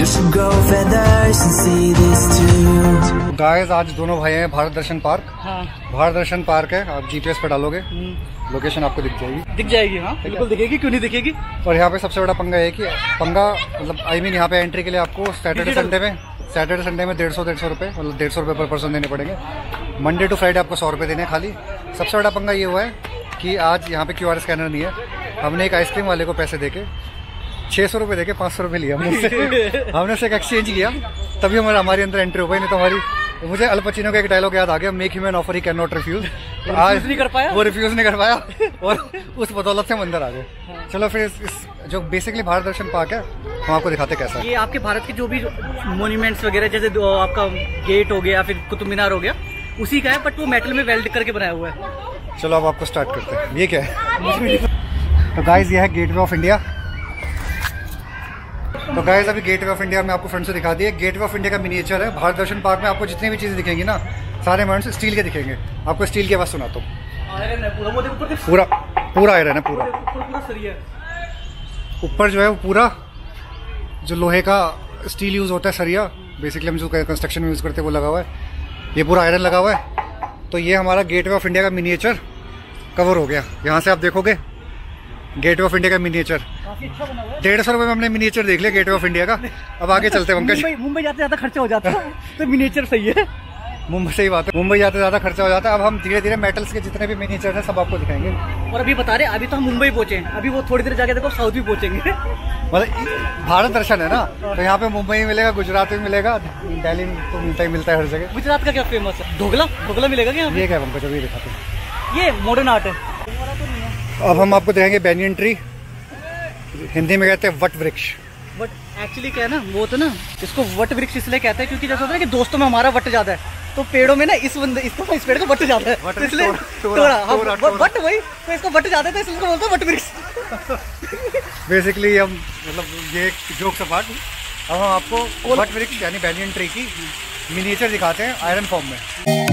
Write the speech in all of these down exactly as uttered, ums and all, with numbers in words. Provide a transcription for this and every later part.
should grow feathers and see this too. Guys आज दोनों भाई हैं भारत दर्शन पार्क। हाँ। भारत दर्शन पार्क है, आप जीपीएस पे डालोगे लोकेशन आपको दिख जाएगी। दिख जाएगी हाँ बिल्कुल दिखेगी, क्यों नहीं दिखेगी। और यहाँ पे सबसे बड़ा पंगा है कि पंगा मतलब आई मीन यहाँ पे एंट्री के लिए आपको सैटरडे संडे में सैटरडे संडे में डेढ़ सौ डेढ़ सौ रुपये मतलब डेढ़ सौ रुपये पर पर्सन देने पड़ेंगे। मंडे टू फ्राइडे आपको सौ रुपये देने खाली। सबसे बड़ा पंगा ये हुआ है कि आज यहाँ पे क्यू आर स्कैनर नहीं है। हमने एक आइसक्रीम वाले को पैसे देके छः सौ रुपये देके पाँच सौ रुपये लिया हमने उससे हमने उससे एक एक्सचेंज किया, तभी हमारा हमारे अंदर एंट्री हो गई। नहीं तो हमारी मुझे अल पचिनो का एक डायलॉग याद आ गया, make him an offer he can not refuse. तो आज नहीं कर पाया, वो रिफ्यूज नहीं कर पाया और उस बदौलत से हम अंदर आ गए। हाँ। चलो फिर इस, इस जो बेसिकली भारत दर्शन पार्क है हम आपको दिखाते कैसा है। ये आपके भारत के जो भी मोन्यूमेंट्स वगैरह जैसे आपका गेट हो गया फिर कुतुब मीनार हो गया उसी का है, बट वो मेटल में वेल्ड करके बनाया हुआ है। चलो अब आपको स्टार्ट करते हैं। ये क्या है? तो गाइस ये है गेटवे ऑफ इंडिया। तो गाइस अभी गेटवे ऑफ इंडिया में आपको फ्रंट से दिखा दिए। गेटवे ऑफ इंडिया का मिनिएचर है। भारत दर्शन पार्क में आपको जितनी भी चीजें दिखेंगी ना सारे मॉडल्स स्टील के दिखेंगे। आपको स्टील की आवाज सुनाता हूँ। पूरा पूरा आयरन है, पूरा ऊपर जो है वो पूरा जो लोहे का स्टील यूज होता है, सरिया बेसिकली हम जो कंस्ट्रक्शन में यूज करते हैं वो लगा हुआ है। ये पूरा आयरन लगा हुआ है। तो ये हमारा गेटवे ऑफ इंडिया का मिनिएचर कवर हो गया। यहाँ से आप देखोगे गेटवे ऑफ इंडिया का मिनिएचर डेढ़ सौ रुपए में हमने मिनिएचर देख लिया गेटवे ऑफ इंडिया का। अब आगे चलते हैं पंकज। मुंबई जाते ज्यादा खर्चा हो जाता है तो मिनिएचर सही है। मुंबई सही बात है, मुंबई जाते ज्यादा खर्चा हो जाता है। अब हम धीरे धीरे मेटल्स के जितने भी मिनिएचर हैं सब आपको दिखाएंगे। और अभी बता रहे अभी तो हम मुंबई पहुंचे, अभी वो थोड़ी देर जाके देखो साउथ भी पहुंचेंगे। मतलब भारत दर्शन है ना, तो यहाँ पे मुंबई में मिलेगा, गुजरात में मिलेगा, दिल्ली में तो मिलता ही मिलता है हर जगह। गुजरात का क्या फेमस है? ढोकला ढोकला मिलेगा क्या? ये क्या पंकज अभी दिखाते हैं। ये मॉडर्न आर्ट है। अब हम आपको दिखाएंगे बैंयन ट्री, हिंदी में कहते हैं वट वृक्ष। बट एक्चुअली क्या है ना, वो तो ना इसको वट वृक्ष इसलिए कहते हैं क्योंकि जैसा होता है कि दोस्तों में हमारा वट ज्यादा है तो पेड़ों में ना इस बंदे इसको इस पेड़ को वट ज्यादा है इसलिए तोड़ा वट वही तो इसको वट ज्यादा है तो इसलिए बोलते हैं वट वृक्ष। बेसिकली हम मतलब ये जोक सपाट। अब हम आपको वट वृक्ष यानी बैंयन ट्री की मिनिएचर दिखाते हैं आयरन फॉर्म में।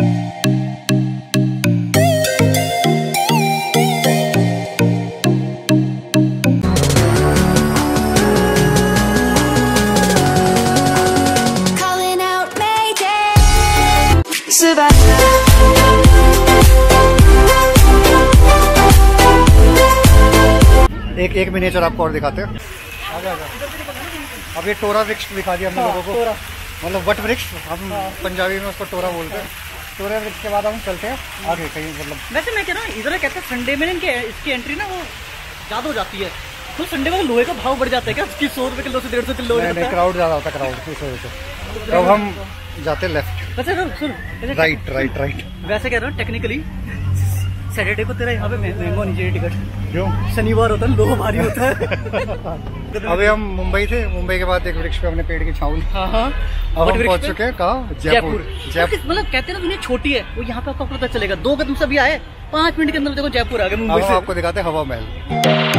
एक एक मिनिएचर आपको और दिखाते हैं। आगे आगे। अब ये टोरा वृक्ष दिखा दिया हमने लोगों को, मतलब वट वृक्ष हम पंजाबी में उसको टोरा बोलते हैं। टोरा वृक्ष के बाद हम चलते हैं आगे कहीं। मतलब वैसे मैं कह रहा हूँ इधर कहते हैं संडे में इनके इसकी एंट्री ना वो ज्यादा हो जाती है तो संडे में लोहे का भाव बढ़ जाता है क्या? उसकी सौ रुपए किलो से डेढ़ सौ किलो क्राउड ज्यादा होता है, क्राउड इस वजह से। तो हम जाते लेफ्ट। वैसे सुन राइट राइट राइट। वैसे कह रहा हूँ टेक्निकली सैटरडे को तेरा यहाँ पे महंगा नहीं चाहिए टिकट। क्यों? शनिवार होता है लोग भारी होता है। अभी हम मुंबई थे, मुंबई के बाद एक वृक्ष पे हमने पेड़ की छाँव ली। हाँ हाँ अब हम पहुंच चुके हैं कहाँ? जयपुर। जयपुर मतलब कहते हैं ना दुनिया छोटी है, वो यहाँ पे आपको पता चलेगा। दो कदम से अभी आए पांच मिनट के अंदर देखो जयपुर आ गए मुंबई से। आपको दिखाते हैं हवा महल।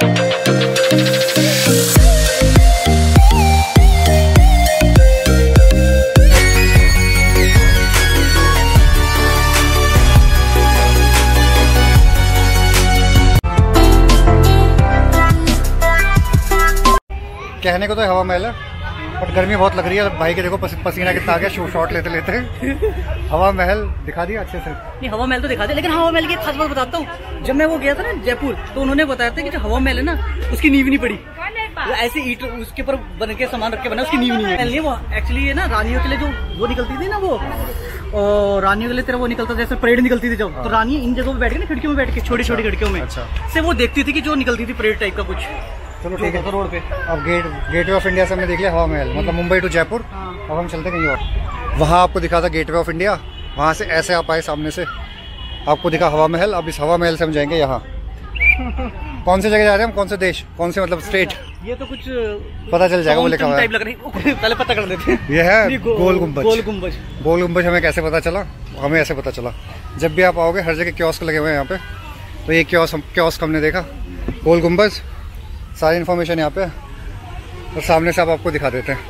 कहने को तो हवा महल है बट गर्मी बहुत लग रही है। भाई के देखो पसीना कितना आ गया शॉट लेते लेते। हवा महल दिखा दिया अच्छे से। नहीं हवा महल तो दिखा दिया, लेकिन हवा महल की खास बात बताता हूँ। जब मैं वो गया था ना जयपुर तो उन्होंने बताया था कि जो हवा महल है ना उसकी नींव नहीं पड़ी, ऐसे ईट उसके ऊपर बन के सामान रख के बना, उसकी नींव नहीं है। वो एक्चुअली है ना रानियों के लिए जो वो निकलती थी ना वो और रानियों के लिए तेरा वो निकलता जैसे परेड निकलती थी जब, तो रानी इन जगहों पे बैठ के ना खिड़कियों में बैठ के छोटी छोटी खिड़कियों में से वो देखती थी कि जो निकलती थी परेड टाइप का कुछ। चलो ठीक है रोड पे। अब गेट गेटवे ऑफ इंडिया से हमने देख लिया हवा महल, मतलब मुंबई टू जयपुर। अब हम चलते कहीं और। वहाँ आपको दिखा था गेटवे ऑफ इंडिया, वहाँ से ऐसे आप आए सामने से आपको दिखा हवा महल। अब इस हवा महल से हम जाएंगे यहाँ। कौन सी जगह जा रहे हैं हम, कौन से देश, कौन से मतलब स्टेट, ये तो कुछ पता चल जाएगा वो लिखा हुआ है। पहले पता कर लेते हैं। ये है गोल गुम्बज। गोल गुम्बज गोल गुम्बज हमें कैसे पता चला? हमें ऐसे पता चला जब भी आप आओगे हर जगह कियोस्क लगे हुए हैं यहाँ पे। तो ये कियोस्क कियोस्क हमने देखा गोल गुम्बज, सारी इन्फॉर्मेशन यहाँ पे और सामने से आप आपको दिखा देते हैं।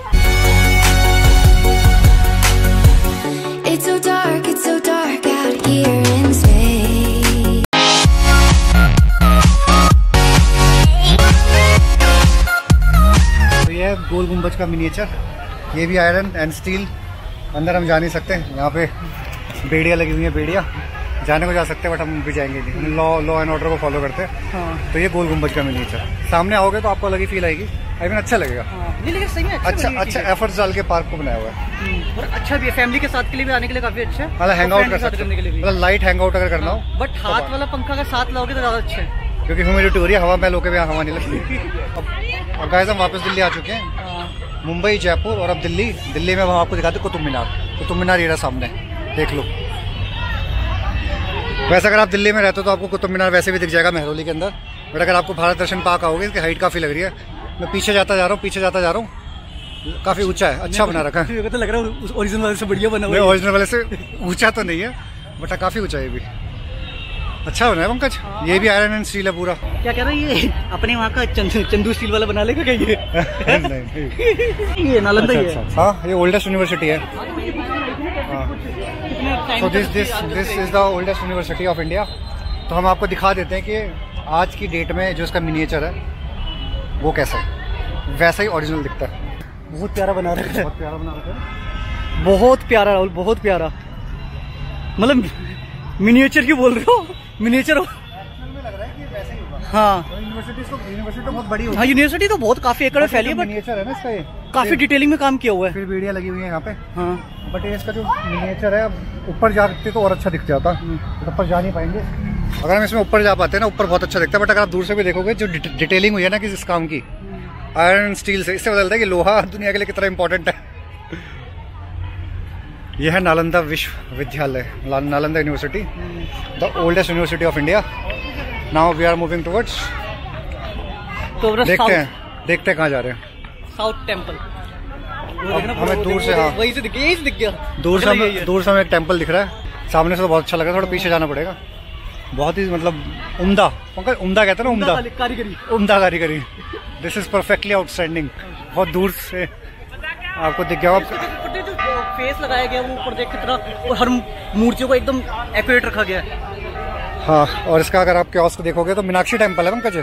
It's so dark, it's so dark out here in space. तो ये ये है गोल गुंबज का मिनिएचर, ये भी आयरन एंड स्टील। अंदर हम जा नहीं सकते, यहाँ पे बेड़ियाँ लगी हुई हैं, बेड़ियाँ जाने को जा सकते हैं बट हम भी जाएंगे नहीं, लॉ लॉ एंड ऑर्डर को फॉलो करते हैं। हाँ। तो ये गोल गुंबज का मिनिएचर, सामने आओगे तो आपको अलग ही फील आएगी, आई मीन अच्छा लगेगा। हाँ। नहीं लेकिन सही में अच्छा अच्छा अच्छा एफर्ट्स डाल के पार्क को बनाया हुआ है और अच्छा भी है, फैमिली के साथ के लिए भी आने के लिए काफी अच्छा है, मतलब हैंग आउट कर सकते करने के लिए भी। मतलब लाइट हैंग आउट अगर करना हो। बट हाथ वाला पंखा का साथ लाओगे तो ज्यादा अच्छा है, क्योंकि ह्यूमिडिटी हो रही है, हवा महल होकर भी हवा नहीं लगती। अब अब गाइस हम वापस दिल्ली आ चुके हैं, मुंबई, जयपुर और अब दिल्ली। दिल्ली में हम आपको दिखाते कुतुब मीनार। कुतुब मीनार ये रहा सामने, देख लो। वैसे अगर आप दिल्ली में रहते हो तो आपको कुतुब मीनार वैसे भी दिख जाएगा मेहरौली के अंदर, बट अगर आपको भारत दर्शन पार्क आओगे, इसकी हाइट काफ़ी लग रही है। मैं पीछे जाता जा रहा हूँ, पीछे जाता जा रहा हूँ, काफ़ी ऊंचा है, अच्छा बना रखा है। तो लग रहा है ओरिजिनल वाले से बढ़िया बना हुआ है। ओरिजिनल वाले से ऊंचा तो नहीं है बट काफ़ी ऊंचा है, ये भी अच्छा बना है पंकज। ये भी आयरन एंड स्टील है पूरा। क्या कह रहा है ये अपने वहाँ का चंदू चंदू स्टील वाला बना लेगा क्या ये? नहीं, नहीं। ये नालंदा ही अच्छा, है। अच्छा। हाँ, ये ओल्डेस्ट यूनिवर्सिटी है। So this this this is the oldest university of India. तो हम आपको दिखा देते हैं कि आज की डेट में जो इसका मिनिएचर है वो कैसा है, वैसा ही ओरिजिनल दिखता है। बहुत प्यारा बना रखा है, बहुत प्यारा बना रखा है, बहुत प्यारा राहुल, बहुत प्यारा। मतलब मिनिएचर क्यों बोल रहे हो, मिनिएचर हो। हाँ यूनिवर्सिटी तो यूनिवर्सिटी तो बहुत बड़ी होगी। हाँ यूनिवर्सिटी तो बहुत काफी एकड़ में फैली है, बट मिनिएचर है ना इसका, ये काफी डिटेलिंग में काम किया हुआ है। फिर बेड़ियाँ लगी हुई है यहाँ पे। हाँ बट ये इसका जो मिनिएचर है ऊपर जाते तो और अच्छा दिख जाता, तो ऊपर जा नहीं पाएंगे। अगर हम इसमें ऊपर जा पाते हैं ना, ऊपर बहुत अच्छा दिखता है। बट अगर आप दूर से भी देखोगे, जो डिटेलिंग हुई है ना कि इस काम की आयरन स्टील से, इससे बदलता है कि लोहा दुनिया के लिए कितना इंपॉर्टेंट है। यह है नालंदा विश्वविद्यालय, Nalanda university, the oldest university of India. Now we are moving towards, तो देखते हैं देखते हैं कहाँ जा रहे हैं। South temple. हमें दूर से, हाँ वही से दिख गया, यही से दिख गया। दूर से हमें दूर से हमें एक टेम्पल दिख रहा है, सामने से तो बहुत अच्छा लग रहा है, थोड़ा पीछे जाना पड़ेगा। बहुत ही मतलब उम्दा, पंकज उम्दा कहते हैं ना, उम्दा कारीगरी, उम्दा कारीगरी। This is perfectly outstanding. बहुत दूर से आपको दिख गया। जो फेस लगाया गया वो ऊपर देख कितना, और हर मूर्तियों को एकदम एक्यूरेट रखा गया है। हाँ, और इसका अगर आप कियोस्क देखोगे तो मीनाक्षी टेम्पल है Pankaj,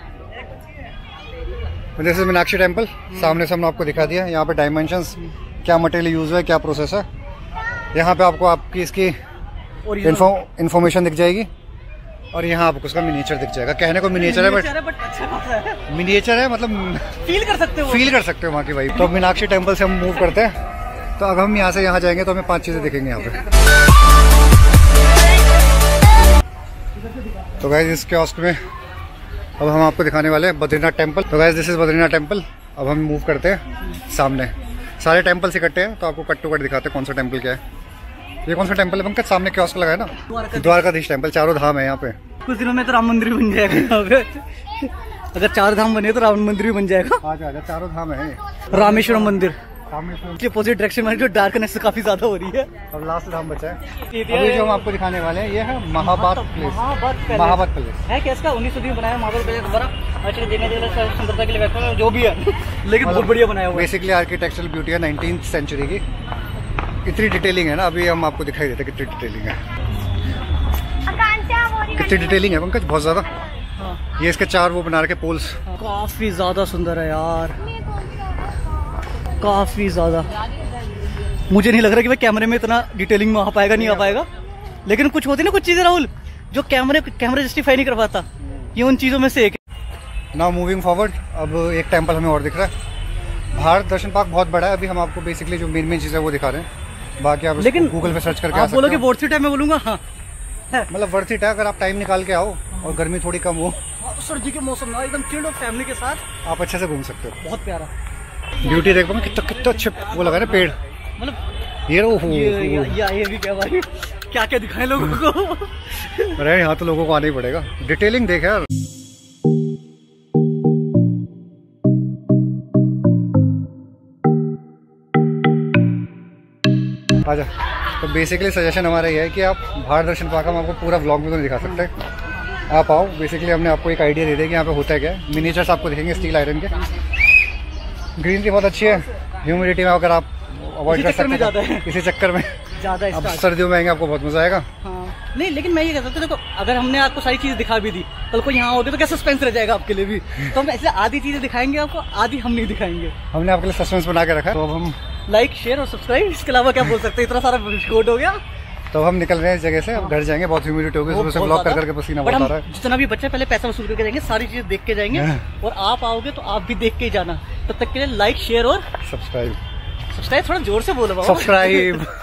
this is Meenakshi temple. सामने से हमने आपको दिखा दिया। यहाँ पे डायमेंशंस, क्या मटेरियल यूज है, क्या प्रोसेस है। यहाँ पे आपको आपकी इसकी इंफॉर्मेशन दिख जाएगी, और यहाँ आपको उसका मिनिएचर दिख जाएगा। कहने को मिनिएचर है बट अच्छा मिनिएचर है, मतलब फील कर सकते हो, फील कर सकते हो वहाँ की वाइब। तो मीनाक्षी टेम्पल से हम मूव करते हैं। तो अब हम यहाँ से यहाँ जाएंगे तो हमें पांच चीजें दिखेंगे यहाँ पे। तो गाइस इस कियोस्क में अब हम आपको दिखाने वाले हैं बद्रीनाथ टेम्पल। तो guys this is Badrinath temple. अब हम मूव करते हैं सामने, सारे टेम्पल्स इकट्ठे हैं तो आपको कट टू कट दिखाते हैं कौन सा टेम्पल क्या है। ये कौन सा टेम्पल है पंकज? सामने कियोस्क लगा है ना, द्वारकाधीश टेम्पल। चारों धाम है यहाँ पे। कुछ दिनों में तो राम मंदिर बन जाएगा यहाँ पे। अगर चार धाम बने तो राम मंदिर भी बन जाएगा। आजा आजा, चारों धाम है। रामेश्वरम मंदिर रामेश्वरम के अपोजिट डायरेक्शन में जो डार्कनेस काफी ज्यादा हो रही है। और लास्ट धाम बचा है। अभी जो हम आपको दिखाने वाले हैं ये है महाभारत प्लेस। महाभारत महाभारत प्लेस है क्या? इसका उन्नीस सदी में बनाया महाभारत प्लेस दोबारा। अच्छा देने के लिए सुंदरता के लिए बैठा जो भी है, लेकिन बहुत बढ़िया बनाया हुआ है। बेसिकली आर्किटेक्चरल ब्यूटी है नाइनटीन्थ सेंचुरी की। इतनी डिटेलिंग है ना, अभी हम आपको दिखाई देते कितनी डिटेलिंग है। कितनी डिटेलिंग है पंकज, बहुत ज्यादा। ये इसके चार वो बना रखे पोल्स, काफी ज्यादा सुंदर है यार, काफी ज्यादा। मुझे नहीं लग रहा कि भाई कैमरे में इतना डिटेलिंग में आ पाएगा, नहीं आ पाएगा। लेकिन कुछ होती ना कुछ चीजें राहुल, जो कैमरे कैमरा जस्टिफाई नहीं कर पाता। ये उन चीजों में से एक है। नाउ मूविंग फॉरवर्ड, अब एक टेम्पल हमें और दिख रहा है। भारत दर्शन पार्क बहुत बड़ा है। अभी हम आपको बेसिकली जो मेन मेन चीज़ है वो दिखा रहे हैं। बाकी आप लेकिन गूगल पे सर्च करके आप बोलोगे वर्थ इट है, मैं बोलूंगा हाँ मतलब वर्थ इट है अगर आप टाइम निकाल के आओ और गर्मी थोड़ी कम हो, सर्दी के मौसम में एकदम चिल्ड और फैमिली के साथ आप अच्छे से घूम सकते हो। बहुत प्यारा ब्यूटी देख पाऊंगा कितना कितना अच्छे वो लगा ना पेड़। मतलब ये रो ये, ये, ये भी क्या भाई, क्या क्या दिखाएं लोगों को। अरे यहाँ तो लोगों को आना ही पड़ेगा। डिटेलिंग देख यार। आजा। तो बेसिकली सजेशन हमारा ये है कि आप भारत दर्शन पार्क हम आपको पूरा व्लॉग में तो नहीं दिखा सकते। आप आओ, बेसिकली हमने आपको एक आइडिया दे दिया कि यहाँ पे होता है क्या। मिनिएचर्स आपको दिखेंगे स्टील आयरन के। ग्रीनरी बहुत अच्छी है। ह्यूमिडिटी में अगर आप अवॉइड कर सकते हैं इसी चक्कर में, ज्यादा अब सर्दियों में आएंगे आपको बहुत मजा आएगा। हाँ। नहीं, लेकिन मैं ये कहता था, देखो अगर हमने आपको सारी चीजें दिखा भी दी, कल को यहाँ होगे तो क्या सस्पेंस रह जाएगा आपके लिए भी। तो हम ऐसे आधी चीजें दिखाएंगे आपको, आधी हम नहीं दिखाएंगे। हमने आपके लिए सस्पेंस बना के रखा है। तो अब हम लाइक, शेयर और सब्सक्राइब, इसके अलावा क्या बोल सकते हैं, इतना सारा कोड हो गया। तो हम निकल रहे हैं इस जगह से, अब घर जाएंगे, बहुत ह्यूमिडिटी होगी, सुबह से ब्लॉग कर करके पसीना बहुत आ रहा है। जितना भी बच्चा पहले पैसा वसूल करके जाएंगे, सारी चीजें देख के जाएंगे, और आप आओगे तो आप भी देख के ही जाना। तब तक के लिए लाइक, शेयर और सब्सक्राइब सब्सक्राइब थोड़ा जोर से बोलो बाबा। सब्सक्राइब